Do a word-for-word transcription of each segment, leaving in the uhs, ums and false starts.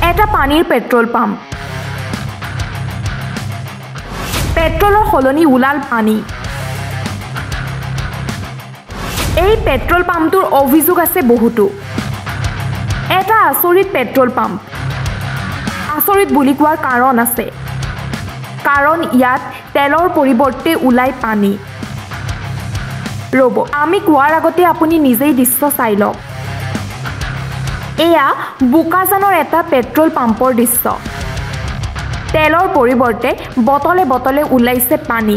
এটা পানীৰ petrol pump. পেট্ৰলৰ সলনি উলাল পানী। এই পেট্ৰল পাম্পটোৰ অভিযোগ আছে বহুতো। এটা আচৰিত পেট্ৰল পাম্প। আচৰিত বুলি কোৱাৰ কাৰণ আছে, কাৰণ ইয়াত তেলৰ পৰিৱৰ্তে ওলাই পানী। ৰ'ব, আমি কোৱাৰ আগতে আপুনি নিজেই দৃশ্য চাই লওক। এয়া বোকাজানৰ এটা পেট্ৰল পাম্পৰ দৃশ্য। তেলৰ পৰিৱৰ্তে বটলে বটলে ওলাইছে পানী।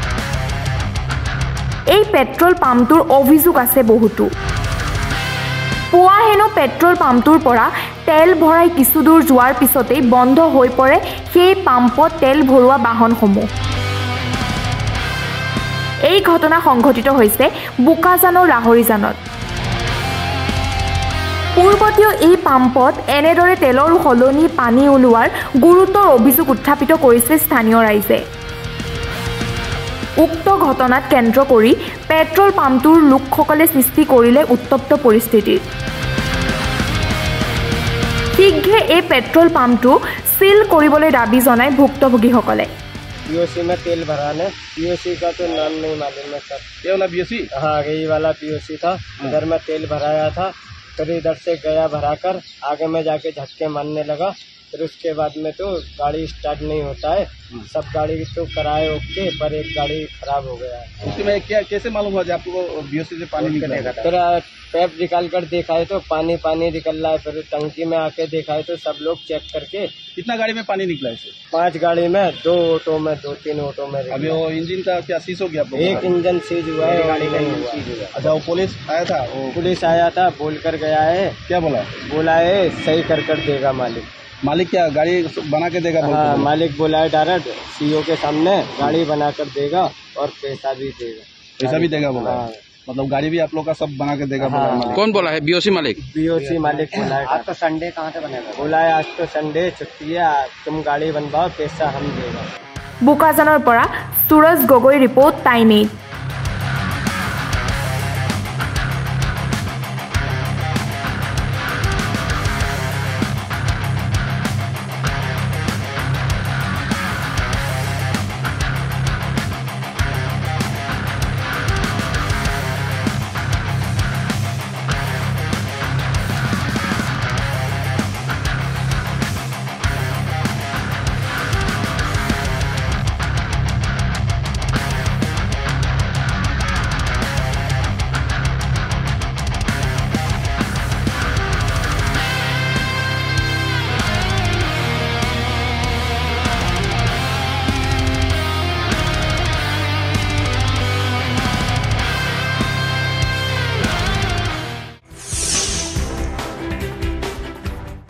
এই পেট্ৰল পাম্পটোৰ অভিযোগ আছে বহুতো। পুৱা হেনো পেট্ৰল পাম্পটোৰ পৰা তেল ভৰাই কিছু দূৰ যোৱাৰ পিছতেই বন্ধ হৈ পৰে সেই পাম্পত তেল ভৰোৱা বাহনসমূহ। এই ঘটনা সংঘটিত হৈছে বোকাজানৰ লাহৰীজানত। পূৰ্বতেও এই পাম্পত এনেদৰে তেলৰ সলনি পানী ওলোৱাৰ গুৰুতৰ অভিযোগ উত্থাপিত কৰিছে স্থানীয় ৰাইজে। উক্ত ঘটনাত কেন্দ্ৰ কৰি পেট্ৰল পাম্পটোৰ লোকসকলে সৃষ্টি কৰিলে উত্তপ্ত পৰিস্থিতিৰ। শীঘ্ৰে এই পেট্ৰল পাম্পটো सील কৰিবলৈ দাবী জনায় ভুক্তভোগীসকলে। पीओसी में तेल भराने, पीओसी का तो नाम नहीं मालूम है सर। ये वाला पीओसी? हाँ, यही वाला पीओसी था। इधर में तेल भराया था, फिर इधर से गया भराकर आगे में जाके झटके मारने लगा। फिर उसके बाद में तो गाड़ी स्टार्ट नहीं होता है। सब गाड़ी तो कराए ओके, पर एक गाड़ी खराब हो गया है। उसमें क्या कैसे मालूम हुआ आपको पीओसी से पानी निकलेगा? फिर पैप निकाल कर देखा है तो पानी पानी निकल रहा है। फिर टंकी में आके देखा है तो सब लोग चेक करके। कितना गाड़ी में पानी निकला है? पांच गाड़ी में, दो ऑटो में, दो तीन ऑटो में। अभी वो इंजन का क्या सीज हो गया? एक इंजन सीज हुआ है, गाड़ी नहीं हुआ। अच्छा, वो पुलिस आया था? पुलिस आया था, बोल कर गया है। क्या बोला? बोला है सही कर कर देगा मालिक। मालिक क्या गाड़ी बना के देगा? हाँ, मालिक बोला है डायरेक्ट सीओ के सामने गाड़ी बना कर देगा और पैसा भी देगा। पैसा भी देगा बोला? हाँ। मतलब गाड़ी भी आप लोग का सब बना के देगा? हाँ। बोला कौन बोला है? बीओसी मालिक? बीओसी मालिक बोला है। आज तो संडे कहाँ से बनेगा? बोला है आज तो संडे छुट्टी है, तुम गाड़ी बनवाओ, पैसा हम देगा। বোকাজানৰ পৰা Suraj Gogoi, report time eight.